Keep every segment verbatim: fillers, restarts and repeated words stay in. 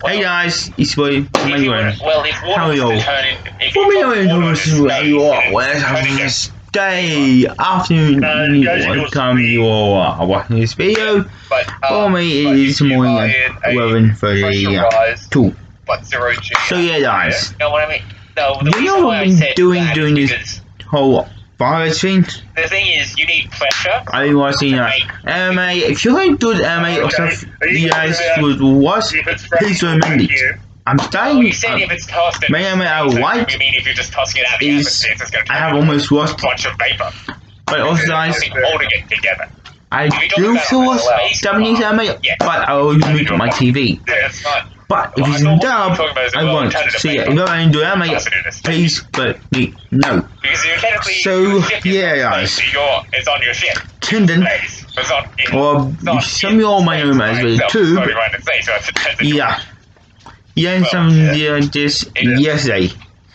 Hey guys, it's boy Manuel. Well, if How are you all? If For me, I'm going to see where you are. Where's this day, afternoon, evening, what time you all are watching this video? But, uh, For me, it is morning at eleven thirty-two. So yeah, guys. You know what I mean? No, the You know what I've been doing during this whole virus thing? The thing is, you need pressure. I've been watching uh, M M A. If you like good M M A or stuff you guys would watch, please recommend it. I'm starting. You said if it's tossed in M M A I like you mean if you're just tossing it out of the is atmosphere, it's going to I have almost watched a bunch of vapor. but also guys, Holding it together. I do still watch Japanese M M A, but I always mute my T V. Yeah, it's fine. But if it's in dub, I won't. So yeah, if you ever do M M A, please let me know. So yeah guys, it's on your ship. Tendon, or some of you all might know him as YouTube. Yeah. Yeah, some yeah, just yesterday.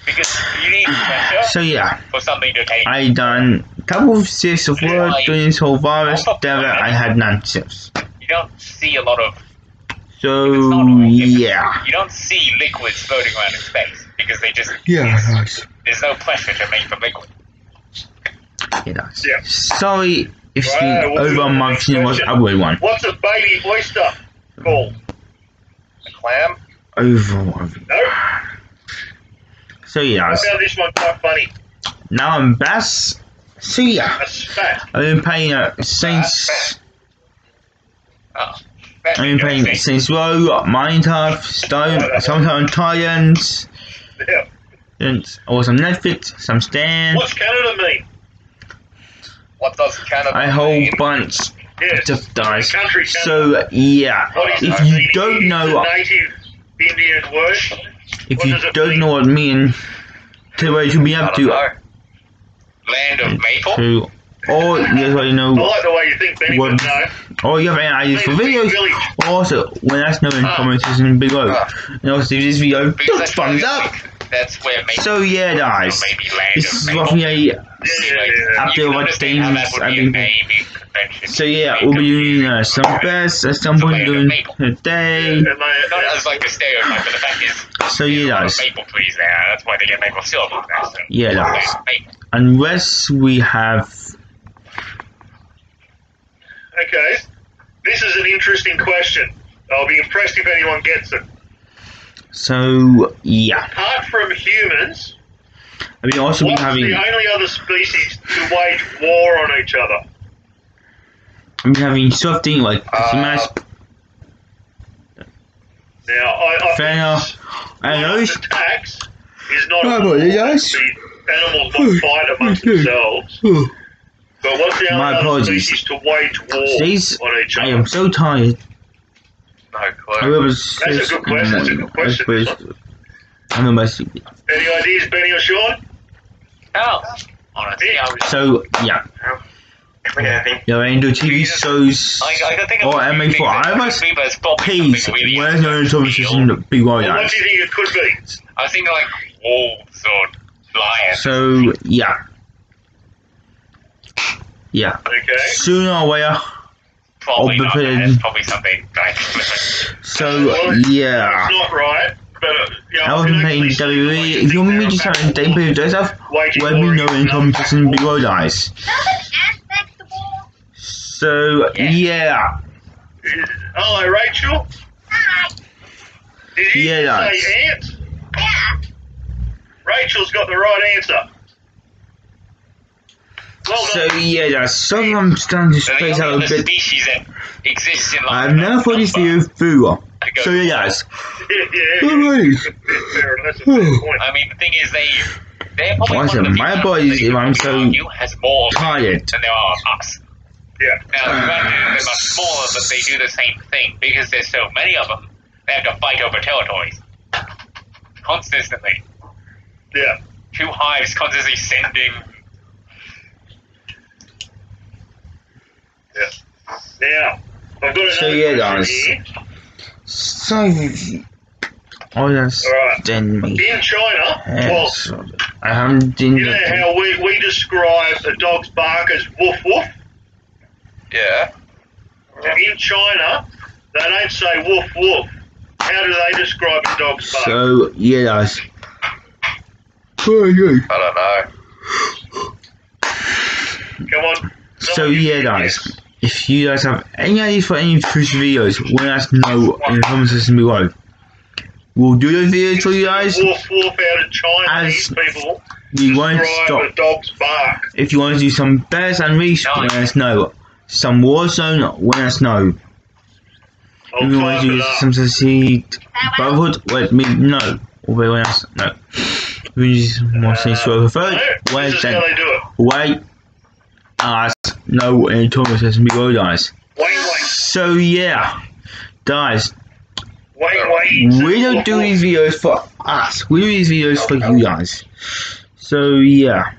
So yeah, I done a couple of shifts of work during this whole virus. Then I had nine shifts. You don't see a lot of. So yeah. You don't see liquids floating around in space because they just. Yeah, nice. There's no pressure to make the liquid. Yeah, nice. Yeah. Sorry if it's been over a month since I was uploaded one. What's a baby oyster called? A clam. Over one. No. So yeah. I found this one quite funny. Now I'm Bass. So yeah. A spat. I've been playing uh, Saints. Oh. I've been playing Saints Row, Minecraft, Stone, sometimes Titans. Yeah. And or some Netflix, some Stan. What's Canada mean? What does Canada A whole mean? bunch Yes. of dice. Country, So yeah, what is if it? you don't know, Native Indian word. if What you does it don't mean? know what I mean, to where you should be I up don't to, know. Land of maple. to, or you already know, I like the way you think, Benny, what, but no. or you have any ideas for Big videos. village. Also, let us know in the comments section below. Ah. And also, if this video, Because put that's thumbs where- up. That's where maple. So yeah, guys, maybe land this of is maple. roughly a Yeah, yeah, yeah. update You of can what understand how things that would I've be a been. naming convention. So yeah, we'll be doing uh, some best at some point during the day. And they, Not as like a stereotype, but the fact is, So yeah, there's a lot of guys, maple trees there. That's why they get maple syrup. So yeah, guys. maple. Unless we have, okay. This is an interesting question. I'll be impressed if anyone gets it. so yeah, Apart from humans, I mean also been what's having, the only other species to wage war on each other? I've been having something like Uh, mask. Now, I, I Fair enough. I know it's attacks is not Oh, a boy, war. you guys? The animals might fight amongst themselves. But what's the My only other apologies. species to wage war These- on each I other? am so tired. No I clue. was That's a good question, that's a good question. I know my secret. Any ideas, Benny or Sean? Oh, honestly, I was. So yeah, you're into T V shows I, I can think of or a few M A for things that iOS. could be, but it's probably Please, something really where's no conversation real. to be right Well, what guys. do you think it could be? I was thinking like wolves or lions. So yeah, yeah. Okay. Sooner or later. Probably I'll not. be That's putting- probably something like flippant. So Well, yeah. It's not right, but uh, yeah, I was playing W W E. If you want me to start a gameplay of yourself, let me know in the comment section below, guys. So yeah, Hello, Rachel. Did you Yeah, guys. say ant? Rachel's got the right answer. Well so done. yeah, guys. So I'm starting to So the space only out a other bit. species that exists in I've never thought this video through. So yeah, guys. Yeah, yeah, Alright. fair enough. That's a fair point. I mean, the thing is, they they're probably Why is one of it the my few boys countries if that I'm you so could argue has more of them tired? than there are of us. Yeah. Now, granted, they're much smaller, but they do the same thing because there's so many of them. They have to fight over territories constantly. Yeah. Two hives constantly sending. Yeah. Now, I've got another So, yeah, question guys. here. So oh yes, Alright. then me. In China, well, Yes, I haven't done you know how we, we describe a dog's bark as woof woof? Yeah. In China, they don't say woof woof. How how do they describe a dog's bark? So yeah, guys. I don't know. Come on. So yeah, guys. If you guys have any ideas for any future videos, let us know in the comment section below. We'll do those videos for you guys. Wolf, wolf out of China. As These people we won't describe stop. a dog's bark. If you want to do some bears and reefs, let us know. Some Warzone, let us know. I'll If you want type to do it up. some Succeed Brotherhood, let me know. Or let us know. If you just want to see Swirl Third, No, let this us is how then. they do it. Wait. Us know in the comment section below, guys. Wait, wait, So yeah, guys. wait, wait. We don't do these videos for us. We do these videos for you guys. So yeah.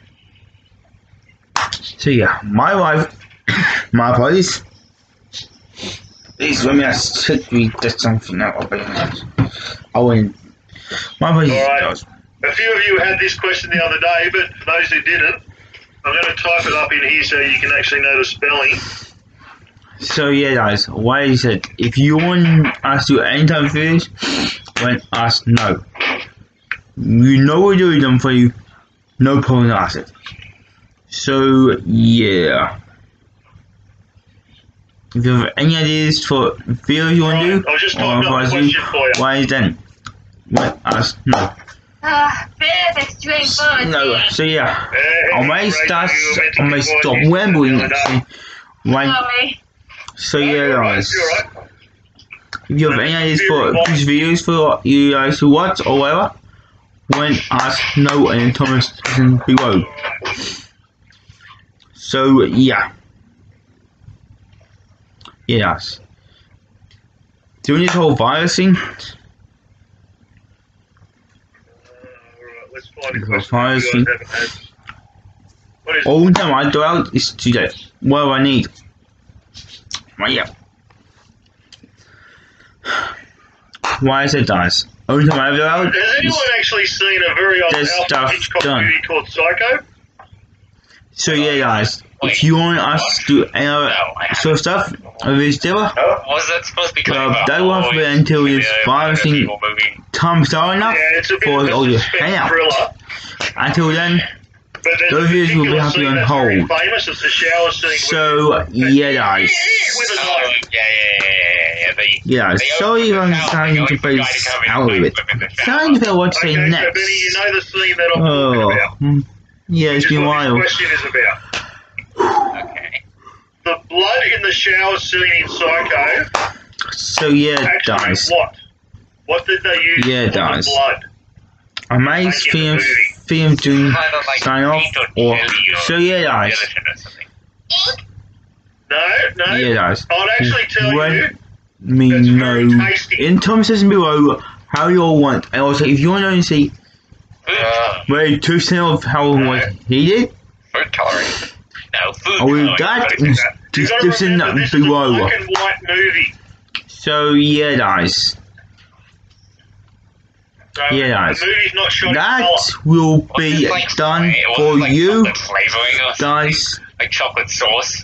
So yeah, my wife, my apologies. Please let me ask, should we get something out of it? I wouldn't. My apologies, Alright. guys. A few of you had this question the other day, but for those who didn't, I'm going to type it up in here so you can actually know the spelling. So yeah, guys. Why is it? If you want us to do any type of videos, let us know. You know we're doing them for you. No problem to ask it. So yeah. If you have any ideas for videos you want to do, Right, I'll just or type up a advise you, question for you. why then? Let us know. Ah, bears extreme fun. No. So yeah, Hey, I may Ray, start. you were meant to I may be stop quiet rambling. the other day. Right. Sorry. So No, yeah, you're right, guys. you're right. If you have any ideas for future videos for you guys to watch or whatever, let us know in the comments section below. So yeah, yes. Doing this whole virus thing. Alright, let's find a Because question fire you thing- guys haven't had. What is All the time I go out is to get what I need. Right, yeah. Why is it, guys? Only time I go out Has is anyone actually seen a very old There's Alfred stuff Hitchcock done. movie called Psycho? so yeah, guys. If you want us to do any other sort of stuff with this together, Was that supposed to be Well, kind of that a won't be until horror this video, virus kind of thing- evil movie? time's are enough Yeah, it's a bit for of all a you suspense hang out. thriller. Until then, But there's Those a videos will be particular happy scene on that's very hold. famous. It's the shower scene. so yeah, guys. With a Oh, yeah, knife. yeah, yeah, yeah, yeah. They, Yeah, they sorry if opened I'm the shower, starting they to always face tried to come in out of and it. flip in the shower. Trying to figure out what to say Okay, so next. Benny, you know the scene that I'm Oh, talking about. mm, yeah, it's Which is been a what while. this question is about. Okay. The blood in the shower scene in Psycho So yeah, actually guys. what? What did they use Yeah, for the guys. blood? I may Like in the film movie. film doing Kind of like sign off paint or or jelly or so yeah, guys. gelatin or something. No, no. Yeah, guys. I'll actually tell When- you. Me That's very know tasty. in comment section below how you all want, and also if you want to see Uh, very two percent of how what he did, food coloring. No, food I will coloring. that Food in coloring. You gotta description remember, this is a below. black and white movie. So yeah, guys. So Yeah, guys. The movie's not shot in That colour. will Was be it like done fla- was for it like you chocolate flavoring or something? guys. Like chocolate sauce.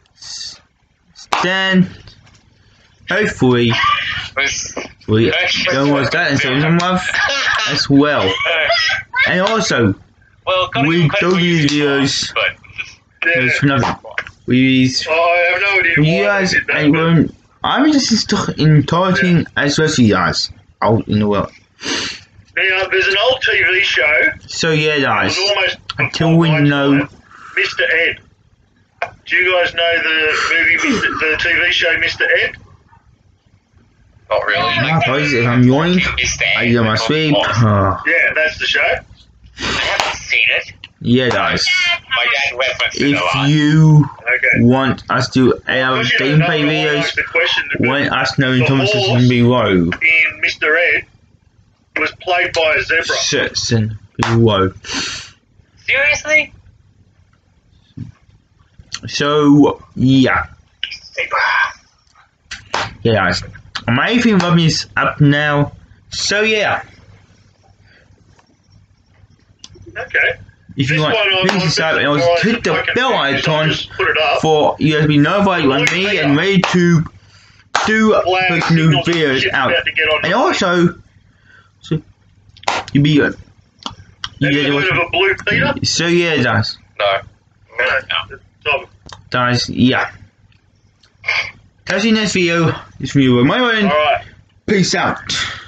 Then hopefully Was we don't watch that in some month as well. And also well, gotta we give credit do for these using videos sauce, but Yeah. there's nothing. We Oh, I have no idea for you why guys they did that, and but- when I'm just stuck in talking as well as you guys out in the world. Now, there's an old T V show. So yeah, It guys. was almost Until we before my know- time, Mister Ed. Do you guys know the movie, Mister the T V show Mister Ed? not really. Ah, boys, if I'm yawning, I get my sleep. Ah, Yeah, that's the show. I haven't seen it. yeah, guys. My dad referenced it a lot. If you Okay. want us to do our Because you don't know, gameplay I videos, asked the question, but let us know in The comment section horse- below. in Mister Ed was played by a zebra. Section below. Seriously? So yeah, yeah, guys. My thing of is up now. So yeah, Okay. if you This want, one I- please I'm subscribe and just also surprised click the if I can bell finish, I'll icon just put it up. for you to be notified when me and ready to do Flag put new signals videos shit's out, about to get on and the- also, so you be good. Have Yeah, you heard of a blue Peter? so yeah, guys, No. No. Tom. guys, yeah. Catch you next video. This video with my own. Alright. Peace out.